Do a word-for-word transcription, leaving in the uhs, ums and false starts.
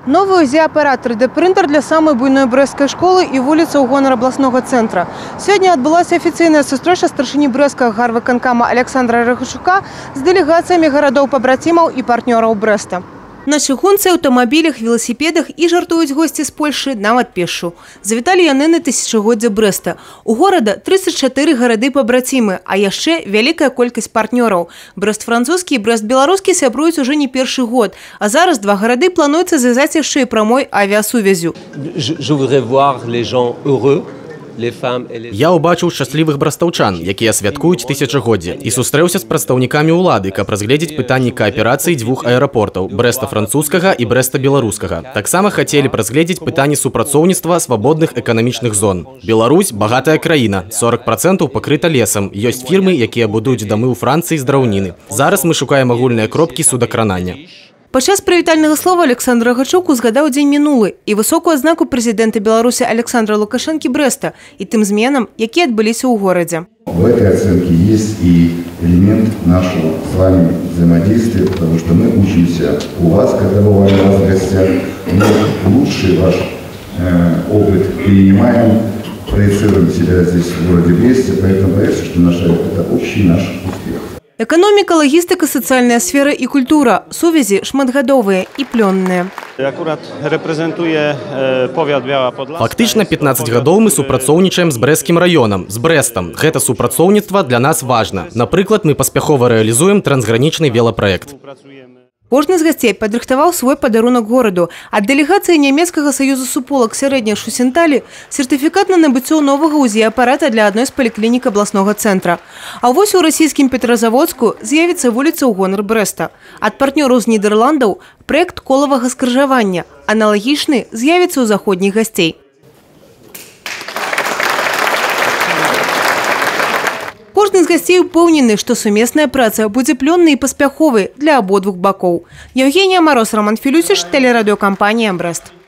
Новый УЗИ-аппарат три дэ принтер для самой буйной брэсцкай школы и улицы ў гонар абласнога центра. Сегодня отбылась официальная сустрэча старшыні брэсцкага гарвыканкама Александра Рахашука с делегациями городов-побратимов и партнеров Брэста. На чыгунцы, аўтамабілях, велосипедах и жартуюць гости з Польши нават пешшу. Завіталі яны на тысячагоддзе Брэста. У горада тридцать четыре гарады-пабрацімы, а яшчэ вялікая колькасць партнёраў. Брэст-французскі і Брэст-беларускі сябруюць уже не першы год, а зараз два гарады плануецца звязаць яшчэ і прамой авіасувязю. Я ўбачыў шчаслівых брастаўчан, якія святкуюць тысячагоддзе, і сустрэўся з прадстаўнікамі ўлады, каб разгледзець пытанні кааперацыі дзвюх аэрапортаў – Брэста-французскага і Брэста-беларускага. Таксама хацелі б разгледзець пытанні супрацоўніцтва свабодных эканамічных зон. Беларусь – багатая краіна, сорок процентаў пакрыта лесам. Ёсць фірмы, якія будуюць дамы ў Францыі з драўніны. Зараз мы шукаем агульныя кропкі судакранання. Падчас прывітальнага слова Александр Рахашук узгадаў дзень мінулы і высокую адзнаку прэзідэнта Беларусі Александра Лукашэнкі Брэста і тым зменам, якія адбыліся ў горадзе. В этой оценке есть и элемент нашего с вами взаимодействия, потому что мы учимся у вас, когда бываем у вас в гостях, мы лучший ваш э, опыт перенимаем, проецируем себя здесь в городе Бресте, поэтому кажется, что наш, это общий наш успех. Экономика, логистика, социальная сфера и культура. Сувязі шматгадовыя і плённыя. Фактычна пятнаццаць гадоў мы супрацоўнічаем з брэсцкім раёнам, з Брэстам. Гэта супрацоўніцтва для нас важна. Напрыклад, мы паспяхова рэалізуем трансгранічны велапраект. Кожны з гасцей падрыхтаваў свой падарунак гораду. Ад дэлегацыі нямецкага саюза суполак сярэдняй Шусенталі сертыфікат на набыццё новага УЗИ-апарата для адной з паліклінік абласнога цэнтра. А вось у расійскім Петрозаводску з'явіцца вуліца ў гонар Брэста. Ад партнёраў з Нідерландаў праект колавага скрыжавання. Аналагічны з'явіцца ў заходніх гасцей. Кожны з гасцей упэўнены, што сумесная праца будзе плённай і паспяховай для абодвух бакоў. Евгения Мороз, Роман Филюсиш, телерадиокомпания «Брэст».